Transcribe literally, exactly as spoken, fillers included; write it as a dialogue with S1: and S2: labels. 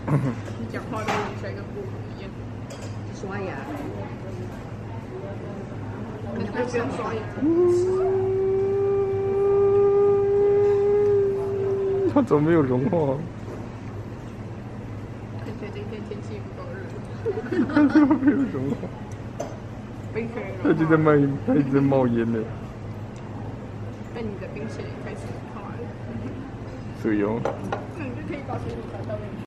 S1: 你讲话都听起来跟不一样。
S2: 刷牙。
S1: 你还不用刷牙。
S3: 它怎么没有融化？
S1: 看起来今天天气不够热。
S3: 它没有融化。
S1: 冰淇淋融化。
S3: 它就在冒，它一直在冒烟呢。
S1: 那你的冰淇淋开始化了。
S3: 是哟。
S1: 那你就可以把水煮蛋倒进去。